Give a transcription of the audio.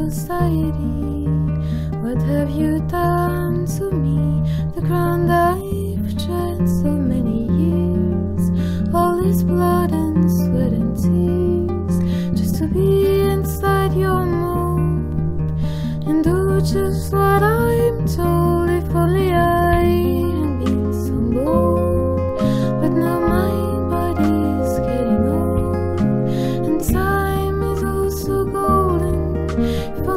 society. What have you done to me? The ground I've tread so many years, all this blood and sweat and tears, just to be inside your mold and do just what I'm told. If only I hadn't been so bold, but now my body's getting old and time is also golden. If